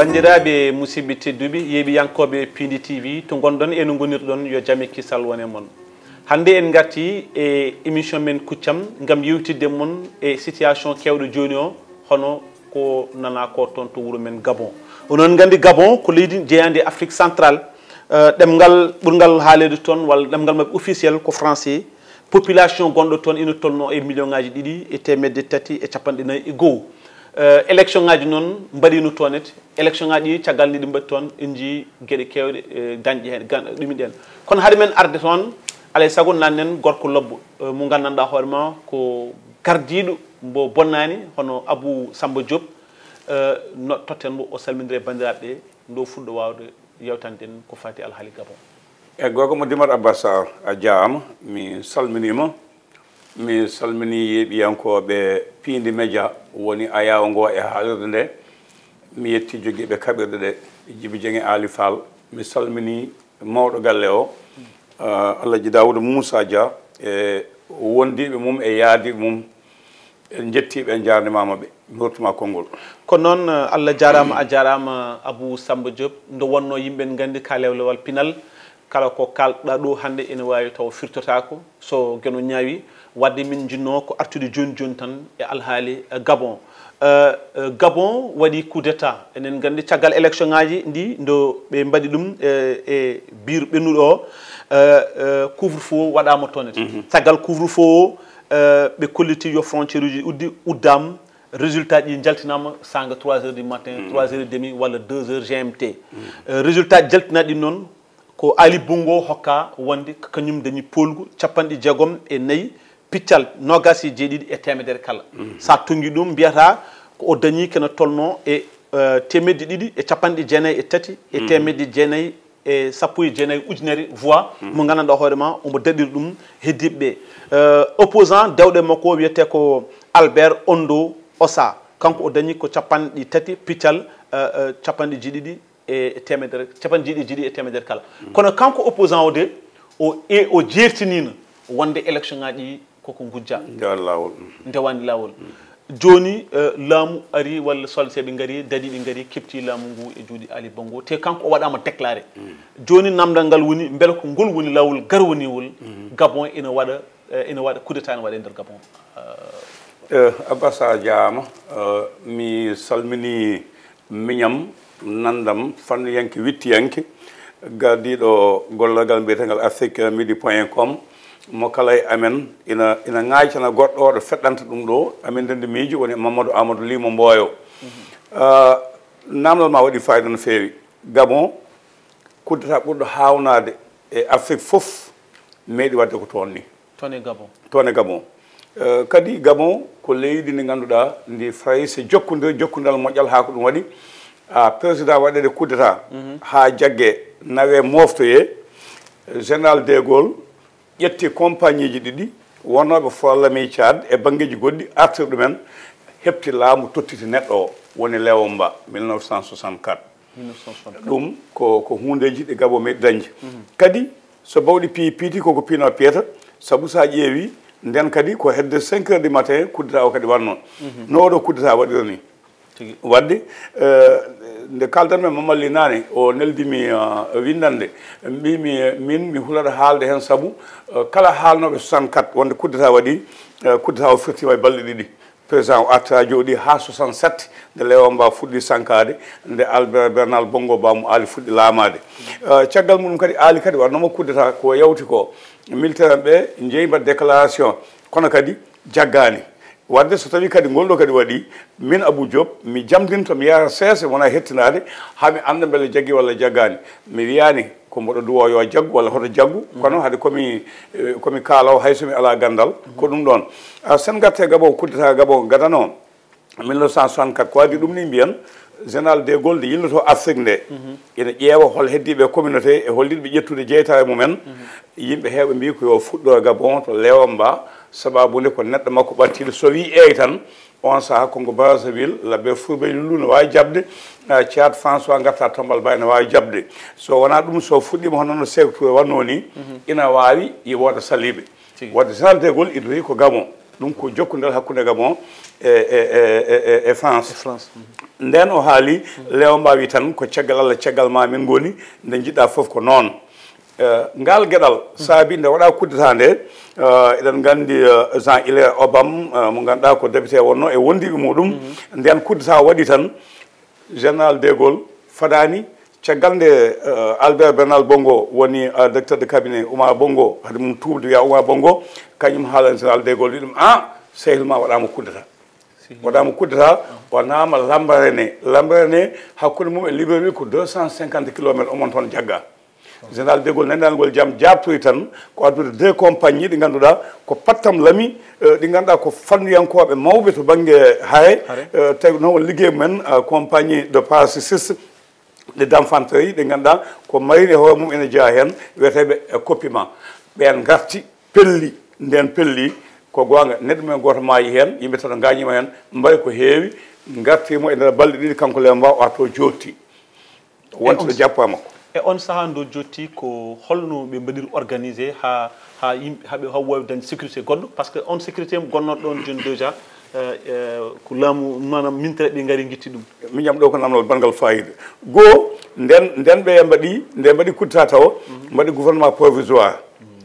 bandiraɓe musidɓe tedduɓe yeeɓiyankoɓe Piindi TV to gonɗon eno gonirɗon yo jaame kisal wone moon. Hande en garti e émission men KUCCAM gam yewtidde moon e situation kewɗo joni o hono ko nana ko toon to wuuro men Gabon. Onon gandi Gabon ko leydi jeyande Afrique centrale ɗemgal ɓurgal haalede toon walla ɗemgal mabɓe officiel ko français. Population gonɗo toon ina tolno e million ngaji ɗiɗi e temedde tati e capanɗe nayyi e goho. Élection ngaji noon mbaɗino toon ete élection ngaji caggal ɗi mbaɗi toon en jii gueɗe kewɗe dañƴe hen ɗumi ɗen kono haade men arde toon alay saago nannen gorko lobbo mo gandanɗa hoorema ko gardiɗo mbo bonnani hono Abou Samba Diop no totten mbo o salmodire bandiraɓe ɓe ndo fuɗɗo wawde yewtande en ko fati alhaali Gabon. E gogo mo Dimar Abbas a jaama mi salminima mi salmini yeeɓiyankoɓe Piindi Média woni ayawo ngo e haalirde nde mi yetti joguiɓe kaɓirɗe ɗe Djiby Dieng e Ali Fall mi salmini mawɗo galle o Alhaji Daouda Moussa Dia e wondiɓe mum e yaadiɓe mum en jettiɓe en jarnimama ɓe mi hortuma konngol. Ko noon Allah jarama a jarama Abou Samba Diop ndo wonno yimɓe gandi kalewlewal pinal kala ko kalɗa ɗo hande ene wawi taw firtotako so gueno ñaawi wadde min jinno ko artude joni joni tan e alhaali Gabon. Gabon waɗi coup d'état enen gandi caggal élection ngaji ndi ndo ɓe mbaɗi ɗum e biir ɓennuɗo o couvre feu waɗama toon caggal couvre feu o ɓe kolliti yo frontiére uji uddama résultat ɗi jaltinama sanga 3h du matin 3h30 walla 2h GMT résultat jaltinaɗi noon ko Ali Bongo hokka wonde kañum dañi polgu capanɗe jeegom e nayyi piccal nogas e jeeɗiɗi e temedere kala sa tongi ɗum mbiyata ko o dañi kene tolno e temedde ɗiɗi e capanɗe jeenayyi e tati e temedde jeenayyi e sappo e jeenayyi ujunere voix mo gandanɗa hoorema omo daɗiri ɗum heddiɓe opposant dewɗe makko wiyete ko Albert Ondo Ossa kanko o dañi ko capanɗe tati piccal capanɗe jeeɗiɗi e temedere capanɗe jeeɗiɗi e temedere kala kono kanko opposant o de o jertinino wonde élection ngaji koko gujja ndewandi lawol joni laamu ari walla solseɓe gaari daɗiɓe gaari kepti laamu ngu e juuɗe Ali Bongo te kanko o waɗama déclaré joni namdal ngal woni beele ko ngol woni lawol garwoniwol Gabon ina waɗa coup d'état ne waɗe nder Gabon. Abbas a jaama mi salmini miñam nandam fanniyanke wittiyanke gardiɗo gollagal mbiyetegal afrique-midi.com mo kala e amen ina ŋaacana goɗɗo ɗo feɗɗanta ɗum ɗo amin ndende miijo woni Mamadou Amadou Limo Mboyo namdal ma waɗi fayida no feewi Gabon kuddata ɓurɗo hawnade e Afrique fof meeɗi wadde ko toon ni toon e Gabon kadi Gabon ko leydi ndi ganduɗa ndi frayse jokkudal moƴƴal ha ko ɗum waɗi président waɗede coup d'état ha jagge nawe moftoye général de Gaulle ƴetti compagnie ji ɗiɗi wonoɓe forlami Tchad e banggueji goɗɗi artir ɗumen hepti laamu tottiti neɗɗo o woni Léon Mba 1964 ɗum ko hundeji ɗi Gabon meɗi dañde kadi so bawɗi piiti koko piino piyata saabu sa ƴeewi nden kadi ko hedde 5h du matin coup d'état o kadi wannoon no oɗo coup d'état waɗirani wadde nde kaldanmi Mamadou nane o neldimi windande mbimi min mi hulata haalde hen saabu kala haalnoɓe 64 wonde coup d'état waɗi coup d'état o firtima e balɗe ɗiɗi président o arta jooɗi ha 67 nde Léon Mba fuɗɗi sankade nde Albert Bernal Bongo Bamou Ali fuɗɗi laamade caggal muɗum kadi Ali kadi wannoma coup d'état ko yawti ko militaire ɓe jeeyi mbaɗ déclaration kono kadi jaggani wadde so tawi kadi ngolɗo kadi waɗi min Abou Diop mi jamdinto mi yaha seese wona hettinade hami anda beele jaggi walla jaggani mi wiyani ko mboɗo duwo yo jaggu walla hoto jaggu kono haade komi kaalaw hay somi ala gandal ko ɗum ɗon sen gatte Gabon kuddata Gabon gadano 1964 ko waɗi ɗum ni mbiyan général de Gaulle nde yilloto Afrique nde ina ƴeewa hol heddiɓe communauté e holliɗɓe ƴettude jeytare mumen yimɓe heeɓe mbi ko yo fuɗɗo Gabon to Léon Mba sababude ko neɗɗo makko ɓattiɗo so wi eyi tan on saaha Congo Brazzaville labbe Fulɓe Lulu ne wawi jabde Tchad François garta Tombal Bay ne wawi jabde so wona ɗum so fuɗɗima hono no Sékou Touré wanno ni ina wawi woda saliɓe wadde général de Gaulle ina rewi ko Gabon ɗum ko jokkudel hakkude Gabon e France nden o haali lewo mbawi tan ko caggal Allah caggal ma min goni nde jiɗɗa fof ko noon ngal gueɗal saabi nde waɗa kuddata nde eɗen gandi Jean Hilaire Obama mo ganduɗa ko député wonno e wondiɓe muɗum nden kuddata waɗi tan général de Gaulle fadani caggal nde Albert Bernal Bongo woni directeur de cabinet Oumar Bongo hade mum tuubde wiya Oumar Bongo kañum haalani général de Gaulle wi ɗum sehil ma waɗama kuddata waɗama kuddata wonama Lambaréné hakkude mum e Libreville ko 250 kilomètres omon toon jagga général de Gaulle nandanngol jaam jabtoyi tan ko addude 2 compagnie ɗi ganduɗa ko pattam lami ɗi ganduɗa ko fannuyankoɓe mawɓe to banggue haare tawi noon won liggey mumen compagnie de parachutiste de d'infanterie ɗi ganduɗa ko marine e hoore mum ene jeeya hen wiyeteɓe coppiment ɓen garti pelli nden pelli ko gonga neɗɗo men goto maayi hen yimɓe tan gañima hen mbaɗi ko heewi gartimo e nder balɗe ɗiɗi kanko le mbaw arto jotti wonto ɗo jappa makko e on saha ndo jotti ko holno ɓe mbaɗiri organisé ha yimɓe haɓe ha wawi dañde sécurité goɗɗo par ce que on sécurité gonnoɗo ɗon joni déjà ko laamu manam mintere ɓe gaari guitti ɗum min jam ɗo ko namdal bangal fayida goho nden ɓe mbaɗi kuddata taw mbaɗi gouvernement provisoire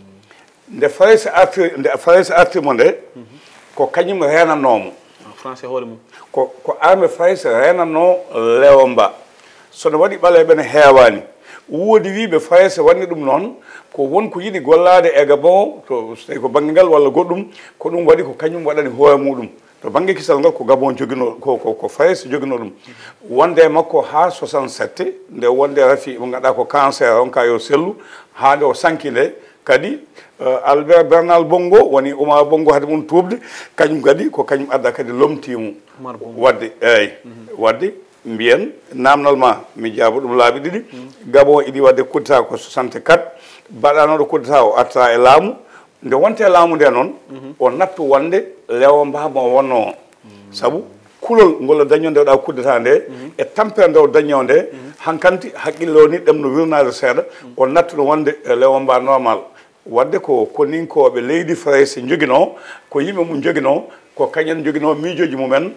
nde Fares artimo nde ko kañum renanomo français hoore mum ko armé Fares renanno Lewomba sono waɗi ɓaleɓe ne heewani woodi wiɓe Fares wanni ɗum noon ko wonko yiɗi gollade e Gabon to so tawi ko banggue ngal walla goɗɗum ko ɗum waɗi ko kañum waɗani hoore muɗum to banggue kisal ngal ko Gabon joguino ko Fares joguino ɗum wonde makko ha 67 nde wonde rafi mo ganduɗa ko cancer on ka yo sellu ha nde o sanki nde kadi Albert Bernal Bongo woni Oumar Bongo hade mum tuubde kañum kadi ko kañum adda kadi lomtimo wadde eyyi wadde mbiyen namdal ma mi jaabo ɗum laabi ɗiɗi Gabon iɗi wadde kuddata ko 64 baɗanoɗo kuddata o arta e laamu nde wonte e laamu nde noon o nattu wonde lewo mbamo wonno o saabu kulol ngol daño nde waɗa kuddata nde e tampere nde o daño nde hankanti haqqille o ni ɗemno wirnade seeɗa o nattuno wonde lewo mba normal wadde ko koninkoɓe leydi France joguino ko yimɓe mum joguino ko kañen joguino miijoji mumen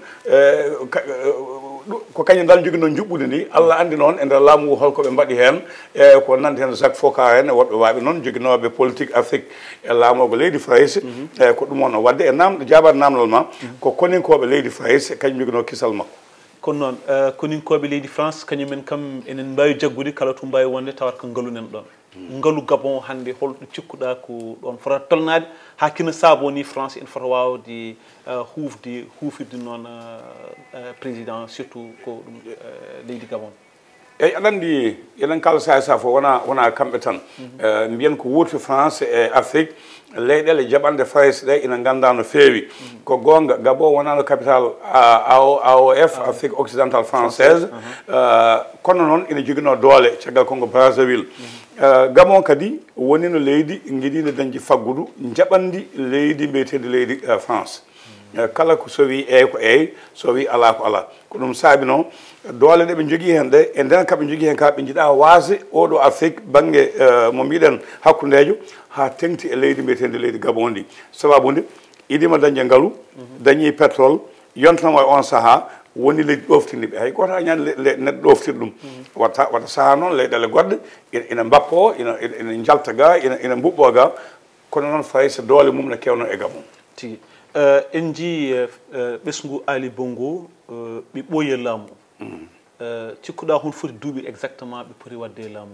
ko kañum dal joguino juɓɓude ndi Allah andi noon e nder laamu ngu holko ɓe mbaɗi hen e ko nandi hen Jacques Foccart en e woɗɓe waɓe noon joguinoɓe politique Afrique e laamogo leydi France e ko ɗum on wadde e jaabade namdal ma ko koninkoɓe leydi France kañum joguino kisal makko kono noon koninkoɓe leydi France kañumen kam enen mbawi jaggude kala to mbawi wonde tawat ko ngalunen ɗon ngalu Gabon hande holɗo cikkuɗa ko ɗon fotata tolnade ha kino saaboni France en fota wawde huufirde noon président surtout ko ɗum leydi Gabon eyyi aɗa andi eɗen kala sa fof wona kamɓe tan mbiyen ko wuurti France e Afrique leyɗele jaɓande France ɗe ina ganda no feewi ko gonga Gabon wonano capital AOF Afrique occidentale française kono noon ina joguino doole caggal kongo Brazzaville Gabon kadi wonino leydi guiɗino dañde faggudu jaɓandi leydi mbiyetedi leydi France kala ko so wi ko so wi ala ko ala ko ɗum saabi noon doole ɗe ɓe jogui hen ɗe e nden kaɓe jogui hen ka ɓe jiiɗa wasde oɗo Afrique banggue mo mbiɗen hakkudejo ha tengti e leydi mbiyetedi leydi Gabon ndi sababude idima dañde ngaalu dañi pétrole yontanamo e on saaha woni leydi ɗoftindiɓe hay goto añani neɗɗo ɗoftir ɗum watta saaha noon leyɗele goɗɗe ina mbappo ina jalta ga ina mbuɓɓo ga kono noon fayi so doole mum ne kewno e Gabon tigi en jii ɓesgu Ali Bongo ɓe ɓooyi laamu cikkuɗa hon foti duuɓi exactement ɓe poti wadde laamu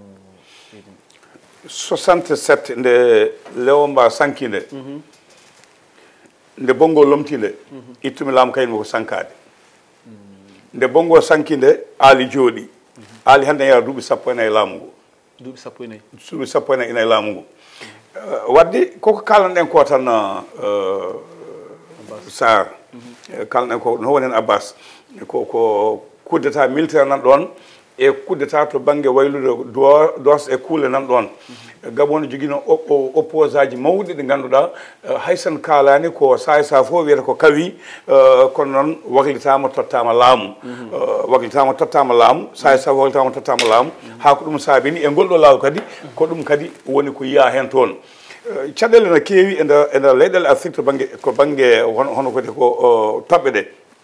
67 nde Lewomba sankinde nde Bongo lomtinde ittumi laamu kañum ko sankade nde Bongo sankinde Ali jooɗi Ali hande yara duuɓi 14 laamu ngu duuɓi 14 duuɓi 14 laamu ngu wadde koko kalanɗen ko tan Sarr kalɗen ko no woni hen Abbas ko coup d'état militaire nan ɗon e coup d'état to banggue waylude dos e kuule nan ɗon Gabon joguino oppose aji mawɗi ɗi ganduɗa haysan kalani ko sa fof wiyata ko kawi kono noon waklitama tottama laamu waklitama tottama laamu sa waklitama tottama laamu ha ko ɗum saabini e ngolɗo laaw kadi ko ɗum kadi woni ko yiya hen toon caɗele no keewi e nder leyɗele Afrique to banggue ko banggue hono kodi ko toɓɓe ɗe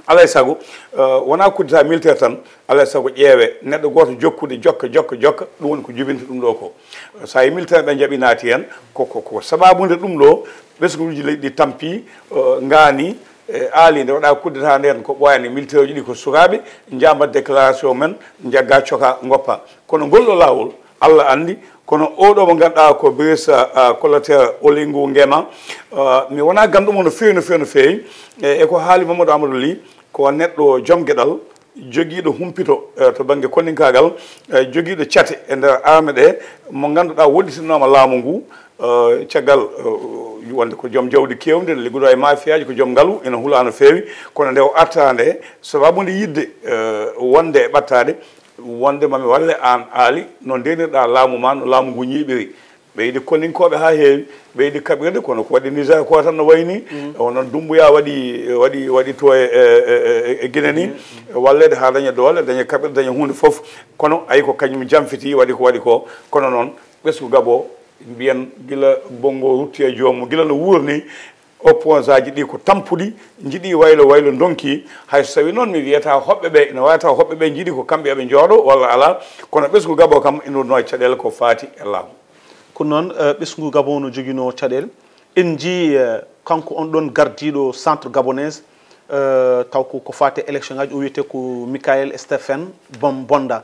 alay sago wona kuddata militaire tan alay sago ƴeewe neɗɗo goto jokkude jokka ɗum woni ko jubinta ɗum ɗo ko sa yi militaire ɓe jaaɓi naati hen ko sababude ɗum ɗo ɓesguji leydi ɗi tampi ngani aali nde waɗa kuddata nden ko ɓoyani militaire uji ɗi ko sukaɓe jambat déclaration men jagga coka goppa kono ngolɗo lawol Allah andi kono oɗo mo ganduɗa ko brisa collecteur olingu ngema mi wona ganduɗo no feewi e ko haali Mamadou Amadou Ly ko neɗɗo joom gueɗal joguiɗo humpito to banggue konninkagal joguiɗo cate e nder arme ɗe mo ganduɗa wodditinoma laamu ngu caggal wonde ko joom jawdi kewde ne liggoɗo e mafiyaji ko joom ngaalu ene huula no feewi kono nde o artande sababude yidde wonde e ɓattade wonde mami walle an aali no ndenirɗa laamu ma no laamu ngu ñiiɓiri ɓeydi konninkoɓe ha heewi ɓeydi kaɓirde kono ko waɗi Niger ko tan no wayni onon Dumbuya waɗi to e Guinée ni wallede ha daña doole daña kaɓirde daña hunde foof kono ayi ko kañum jamfiti waɗi ko kono noon ɓesgu Gabon mbiyen gila bongo rutti e joomum gila no wurni opposant aji ɗi ko tampuɗi jiiɗi waylo donki hay so tawi noon mi wiyata hoɓɓe ɓe ina wawata hoɓɓe ɓe jiiɗi ko kamɓe eɓe jooɗo walla ala kono ɓesgu Gabon kam inurno e caɗele ko faati e laamu ko noon ɓesgu Gabon no joguino caɗele en jii kanko on ɗon gardiɗo centre gabonaise taw ko fati élection ngaji o wiyete ko Michael Stephen Bonda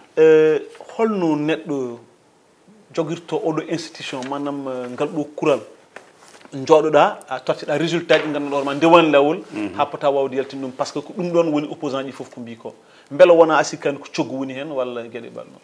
holno neɗɗo jogirto oɗo institution manam ngal ɗo kural jooɗoɗa a totteɗa résultat ji ganduɗa hoorema ndewan lawol ha pota wawde yaltin ɗum par ce que ko ɗum ɗon woni opposant ji foof ko mbi ko beela wona a sikkani ko coggu woni hen walla gueɗe ɓalno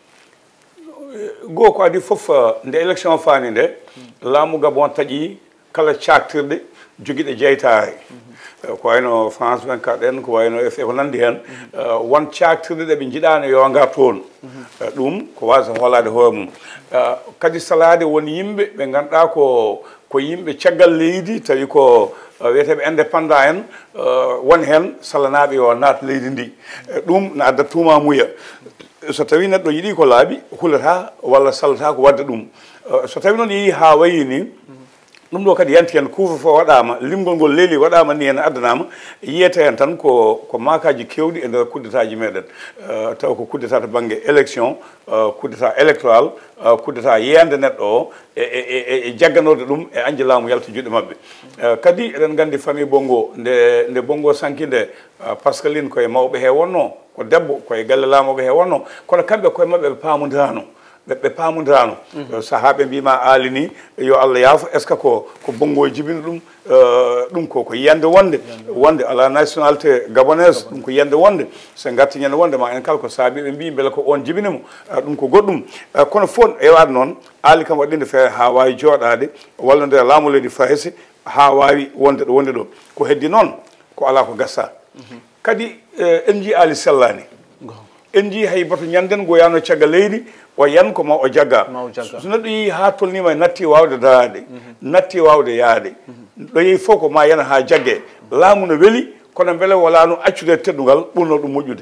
goo ko adi foof nde élection fani nde laamu Gabon taaƴi kala caktirɗe joguiɗe jeytare ko wayno France 24 en ko wayno FE ko nandi hen won caktirɗe ɗe ɓe jiiɗano yo gar toon ɗum ko wasa hoolade hoore mum kadi salade won yimɓe ɓe ganduɗa ko yimɓe caggal leydi tawi ko wiyeteɓe indépendant en won hen salanaɓe yo naat leydi ndi ɗum ne adda tumamuya so tawi neɗɗo yiiɗi ko laaɓi hulata walla sallata ko wadde ɗum so tawi noon yeehi ha wayi ni ɗum ɗo kadi yanti hen couvre-feu waɗama limgol ngol leeli waɗama ni hen addanama yiyete hen tan ko makaji kewɗi e nder kuddetaji meɗen taw ko kuddeta to banggue élection kuddeta électoral kuddeta yeyande neɗɗo o e jagganorde ɗum e añde laamu yalta juuɗe mabɓe kadi eɗen gandi famille bongo nde bongo sankinde Pascaline koye mawɓe he wonno ko debbo koye galle laamoɓe he wonno kono kamɓe koye mabɓe ɓe pamodirano ɓe pamodirano sahaɓe mbima aali ni yo Allah yaafo est ce que ko bongo jibina ɗum ko yiyande wonde ala nationalité gabonaise ɗum ko yiyande wonde so gatti ñande wonde ma en kala ko saabi ɓe mbi beele ko on jibinimo ɗum ko goɗɗum kono fof ewade noon aali kam waɗinde feere ha wawi jooɗade walla nde laamu leydi Fayse ha wawi wonde ɗo ko heddi noon ko ala ko gassa kadi en jii aali sellani en jii hay bato ñanden go yano cagga leydi o yan ko ma o jagga so neɗɗo yeehi ha tolnima natti wawde darade natti wawde yaade ɗo yeehi fof ko ma yana ha jagge laamu no weeli kono beele wala no accude teddugal ɓurno ɗum moƴƴude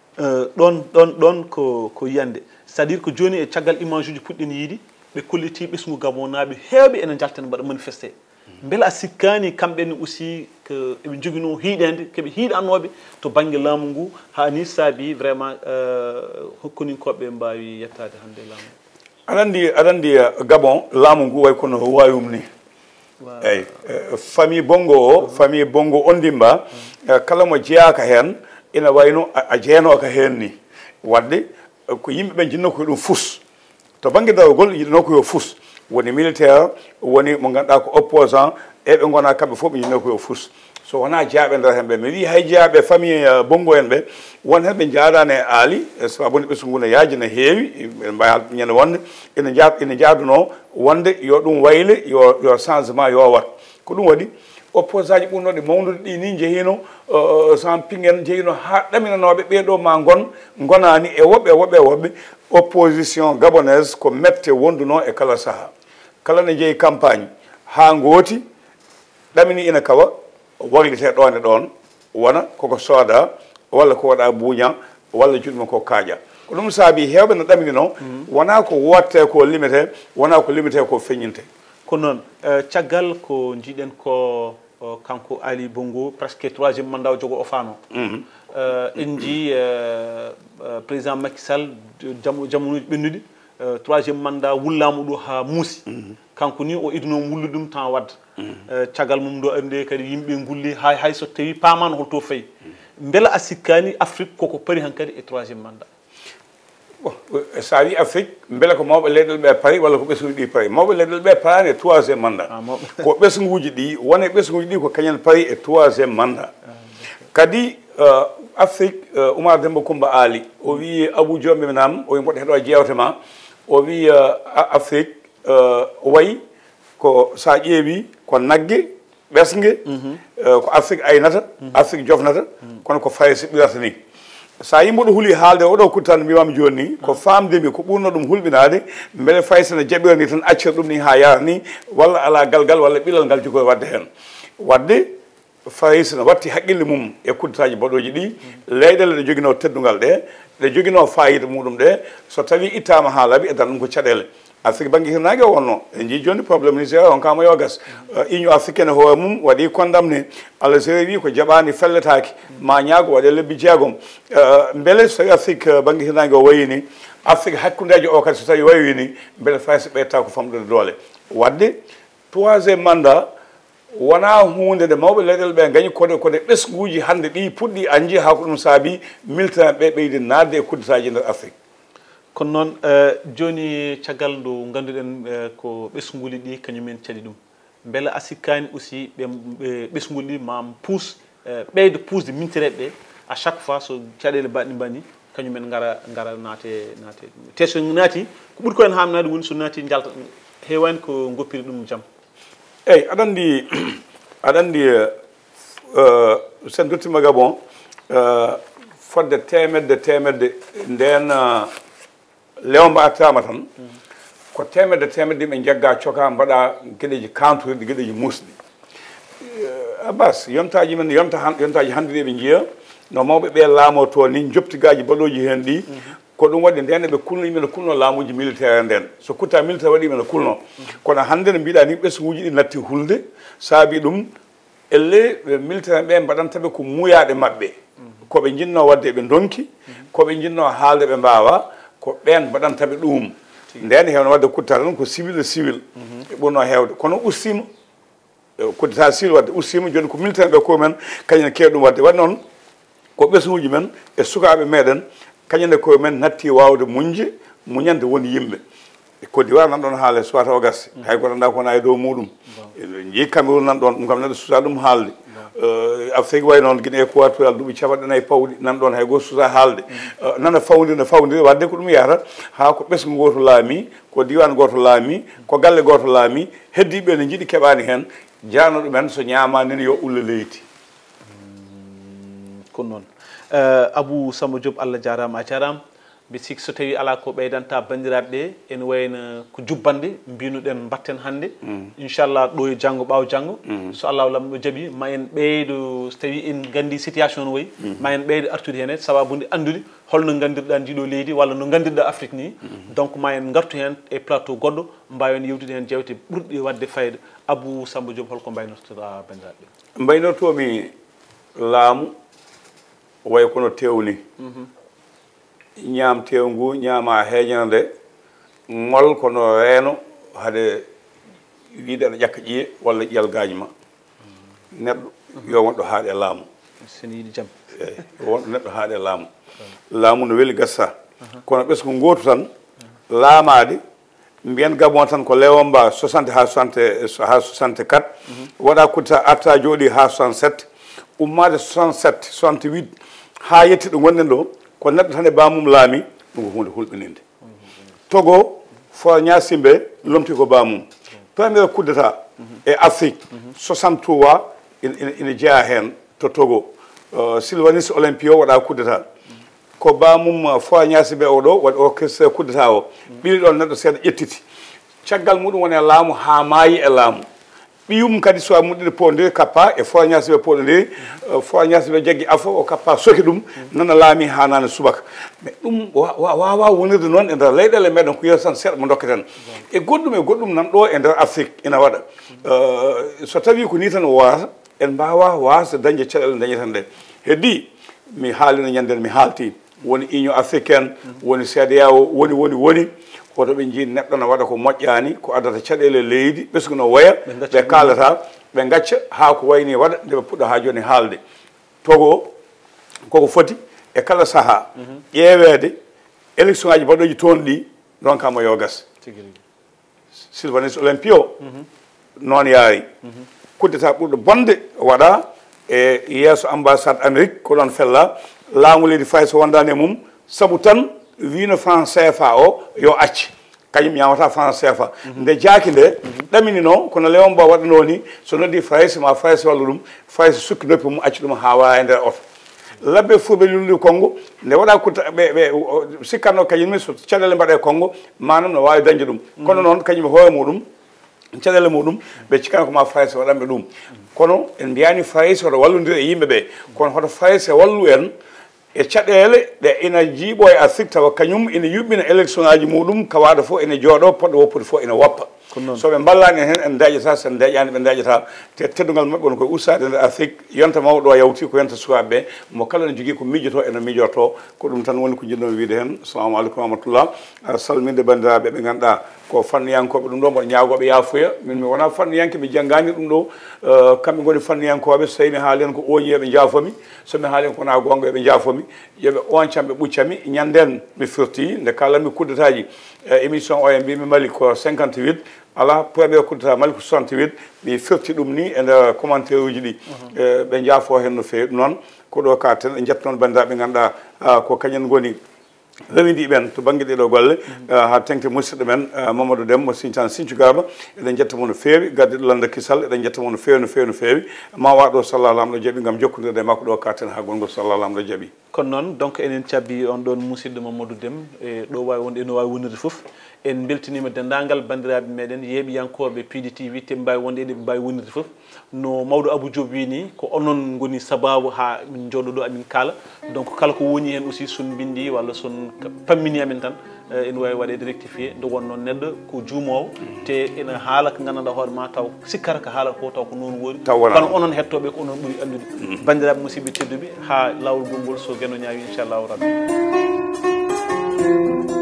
ɗon ko yiyande c'est à dire que joni e caggal image uji puɗɗini yiide ɓe kolliti ɓesgu Gabon naaɓe heewɓe ene jalten mbaɗa manifesté beele a sikkani kamɓene aussi que eɓe joguino hiiɗede keɓe hiiɗanoɓe to banggue laamu ngu ha ni saabi vraiment hokkoninkoɓe mbawi yettade hande laamu aɗa andi Gabon laamu ngu way kono wayum ni eyyi famille bongo on ndimba kala mo jeeyaka hen ina wayno a jeenoka hen ni wadde ko yimɓeɓe jinno koye ɗum fus to banggue darogol yiɗano ko yo fus woni militaire woni mo ganduɗa ko opposant eɓe gona kamɓe fof ɓe jinno ko yo fus so wona jaaɓe nder hen ɓe mi wi hay jeeyaɓe famille bongo en ɓe won hen ɓe jaadani e aali sababunde ɓesgu ngu ne yaaji no heewi ɓe mbawi ñande wonde ene jaaduno wonde yo ɗum wayle yo changement yo wat ko ɗum waɗi opposant ji ɓurnoɗe mawnude ɗi ni jeehino san pingen jeehino ha ɗaminanoɓe ɓeɗo ma gonani e woɓɓe opposition gabonaise ko mette wonduno e kala saaha kala ne jeeyi campagne ha gooti ɗamini ina kawa waylite ɗon e ɗon wona koko sooda walla ko waɗa buuña walla juɗɗuma ko kaaƴa ko ɗum saabi hewɓe no ɗamini noon wona ko wotte ko limite wona ko limite ko feññinte ko noon caggal ko jiiɗen ko kanko Ali Bongo presque 3e mandat o jogo o faano en jii président Macky Sall jamonuji ɓennuɗi 3e mandat wullama ɗo ha muusi kanko ni o idnomo wullude ɗum temps wadda caggal mum ɗo ande kadi yimɓe gulli hay so tawi pamano holto fayi beela a sikkani Afrique koko paari hankkadi e 3e mandat bon sa wi Afrique beele ko mawɓe leyɗele ɓe paari walla ko ɓesguji ɗi paari mawɓe leyɗele ɓe paarani e 3e mandat ko ɓesguji ɗi wona ɓesguji ɗi ko kañen paari e 3e mandat kadi Afrique Oumar Demba Coumba Ali o wi Abou Diombe nam o wi mboɗo heɗo jewtema o wi Afrique wayi ko sa ƴeewi ko nagge ɓesgue ko Afrique aynata Afrique jofnata kono ko faye so ɓirata ni sa yimɓe ɗo huuli haalde oɗo kuttane mbimami joni ni ko famdemi ko ɓurno ɗum hulɓinade beele faysene jaɓira ni tan accira ɗum ni ha yara ni walla ala galgal walla ɓilal ngal jogoy wadde hen wadde faysene watti haqqille mum e kuddataji mbaɗoji ɗi leyɗele ɗe joguino teddugal ɗe joguino fayida muɗum ɗe so tawi ittama ha laaɓi e dan ɗum ko caɗele Afrique banggue hirnage o wonno en jii joni probléme Niger on kamo yogas union africaine hoore mum waɗi condamné Algérie wi ko jaɓani felletaki ma ñaago waɗe lebbi jeegom beele so tawi Afrique banggue hirnage o wayini Afrique hakkudeji o kadi so tawi wayini beele fayso ɓeyta ko famɗude doole wadde 3e mandat wona hunde nde mawɓe leyɗele ɓe gañi kode ɓesguji hande ɗi puɗɗi anji ha ko ɗum saabi militaire ɓe ɓeyde nadde e kuddataji nder Afrique kono noon joni caggal ndu ganduɗen ko ɓesguli ɗi kañumen caɗi ɗum beele a sikkani aussi ɓe ɓesguli ɗi ma pousse ɓeyde pusde mintireɓe ɓe à chaque fois so caɗele baɗɗi mbani kañumen gara naate te so naati ko ɓuuri ko en hamnade woni so naati jalta hewani ko goppiri ɗum jaam eyyi aɗa andi sen duttima Gabon fodde temedde nden lewmba attama tan ko temedde ɓe jagga coka mbaɗa gueɗeji kantodirɗi gueɗeji musɗi Abbas yontaji men yontaji hande ɗi ɓe jiiya no mawɓe ɓe laamo to ni joptigaji baɗoji hen ɗi ko ɗum waɗi nden ɓe kulno yimɓe ne kulno laamuji militaire nden so kutta militaire waɗi yimɓe ne kulno kono hande no mbiɗa ni ɓesguji ɗi natti hulde saabi ɗum elle militaire ɓe mbaɗantaɓe ko muyaɗe mabɓe koɓe jinno wadde ɓe donki koɓe jinno haalde ɓe mbawa ko ɓen mbaɗantaɓe ɗum nden hewno wadde kuttata ɗum ko civil e ɓurno hewde kono ustima kuddata civil wadde ustima joni ko militaire ɓe ko men kañum keewi ɗum wadde waɗi noon ko ɓesguji men e sukaɓe meɗen kañum koye men natti wawde muñande woni yimɓe Côte d'Ivoire nan ɗon haale suwata o gasi hay goto anda kona e dow muɗum jii Cameroun nan ɗon ɗum kam neɗɗo susa ɗum haalde Afrique way noon Guinée équatorial duuɓi capanɗe nayyi pawɗi nan ɗon hay goto susa haalde nana fawdiri wadde ko ɗum yarata ha ko ɓesgu goto laami ko diwan goto laami ko galle goto laami heddiɓe ne jiiɗi keɓani hen jarno ɗumen so ñamani ne yo ulla leydi kono noon Abou Samba Diop Allah jarama a jarama mbi sikki so tawi ala ko ɓeydanta bandiraɓe ɓe ene wayno ko jubbande mbinuɗen batten hannde inchallah ɗo e janggo ɓaawo janggo so Allah lamɗo jaaɓi ma en ɓeydo so tawi en gandi situation no wayi ma en ɓeydo artude hen sababude andude holno gandirɗa ndiɗo leydi walla no gandirɗa Afrique ni donc ma en gartu hen e plateau goɗɗo mbawen yewtude hen jewte ɓurɗe wadde fayida Abou Samba Diop holko mbaynortoɗa bandiraɓe ɓe mbaynortomi laamu way kono tewni ñaam tew ngu ñaama heeñande ngol kono reeno hade wiide aɗa ƴakka ƴiye walla ƴiyalgaji ma neɗɗo yo wonɗo haaɗe e laamu sene yiɗi jaam eyi wonɗo neɗɗo haaɗe e laamu laamu no weeli gassa kono ɓesgu gootu tan laamaade mbiyen Gabon tan ko lewomba 60 ha 64 waɗa kutta arta jooɗi ha 67 ummade 67 68 ha yetti ɗo gonɗen ɗo ko neɗɗo tan e bamum laami ɗum ko hunde hulɓininde Togo fo ñasimɓe lomti ko bamum premier kuddata e Afrique 63 ina jeeya hen to Togo Sylvanus Olympio waɗa kuddata ko bamum fo ñasimɓe oɗo waɗi orchestre kuddata o ɓili ɗon neɗɗo seeɗa ƴettiti caggal muɗum woni e laamu ha maayi e laamu ɓiyum kadi so muɗɗide pondiri kappa e fo ñasiɓe poɗodiri fo ñasiɓe jaggi afo o kappa soki ɗum nana laami ha nane subaka mais ɗum wawa wonirde noon e nder leyɗele meɗen ko yiyata tan seeɗa mo dokketen e goɗɗum nan ɗo e nder Afrique ina waɗa so tawi ko ni tan o wawata en mbawa wasde dañde caɗele dañeten nde heddi mi haalino ñanden mi haalti woni union africaine woni CEDEAO woni koto ɓe jii neɗɗo no waɗa ko moƴƴani ko addata caɗele leydi ɓesgu no woya ɓe kaalata ɓe gacca ha ko wayni waɗa nde ɓe puɗɗo ha joni haalde togo koko foti e kala saaha ƴeewede élection aji mbaɗoji toon ɗi ɗon kam yo gas sylvanus olympio noon yaari kuddeta ɓurɗo bonde waɗa e yeeso ambassade amérique ko ɗon fella laamu leydi fay so wondani e mum saabu tan wino France CFA o yo acce kañum ñamata France CFA nde jaaki nde ɗamini noon kono Léon Mba waɗano ni so noddi France ma France walla ɗum France sukki noppi mum acci ɗum ha wawa e nder oto labbe fuu ɓe lulli Congo nde waɗa kutta ɓe sikkanno kañumne so caɗele mbaɗe Congo manam no wawi dañde ɗum kono noon kañum hoore muɗum caɗele muɗum ɓe cikkano ko ma France waɗanɓe ɗum kono en mbiyani France oto wallodira e yimɓeɓe kono hoto France wallu en e caɗele ɗe ina jiiɓo e Afrique tawa kañum ina yuɓɓina élection aji muɗum kawaɗo fof ene jooɗo poɗɗo woppude fof ina woppa so ɓe ballani hen en daƴata sen daƴani ɓe daƴata te teddugal mabɓe won koye ustade nder Afrique yonta mawɗo o yawti ko yonta sukaɓeɓe mo kala ne jogui ko miijoto ene miijorto ko ɗum tan woni ko jinnomi wiide hen assalamu aleykum wa rahmatullah salminde bandiraɓe ɓe ganduɗa ko fanniyankoɓe ɗum ɗo mboɗo ñaagoɓe yafuya min mi wona fanniyanke mi janggani ɗum ɗo kamɓe goni fanniyankoɓe so tawi mi haali hen ko oñi eɓe jaafomi somi haali hen kona gonga eɓe jaafomi yooɓe oncam ɓe ɓuccami ñanden mi firti nde kalanmi kuddetaji émission o e mbimi mali ko 58 ala premier kuddata mali ko 68 mi firti ɗum ni e nder commentaire uji ɗi ɓe jaafo hen no fewi ɗum noon ko ɗo ka ten ɓe jetta noon bandiraɓe ganduɗa ko kañen goni rewidi ɓen to banggue ɗeɗo golle ha tengte musidɗo men Mamadou Déme mo Sinthiane Sinthiou Garba eɗen jetta mo no fewi gadde ɗo landa kisal eɗen jetta mo no fewi no fewi no fewi ma waɗo sallah lamɗo jaaɓi gam jokkodirde e makko ɗo ka ten ha gongol sallah lamɗo jaaɓi kono noon donc enen cabbi on ɗon musidɗo Mamadou Déme e ɗo wawi wonde eno wawi wonirde foof en beltinima dendagal bandiraɓe meɗen yeeɓiyankoɓe Piindi TV te mbawi wonde eɗe mbawi wonirde foof no mawɗo Abou Diop wini ko onon goni sababu ha min jooɗo ɗo amin kaala donc kala ko woni hen aussi son bindi walla son pammini amen tan ene wawi waɗede rectifié nde wonno neɗɗo ko juumowo te ene haala ko gandanɗa hoore ma taw sikkata ko haalata ko taw ko noon woori kono onon hettoɓe ko onon ɓuuri andude bandiraɓe musidɓe tedduɓe ha lawol gongol so gueno ñaawi inchallahu rabbi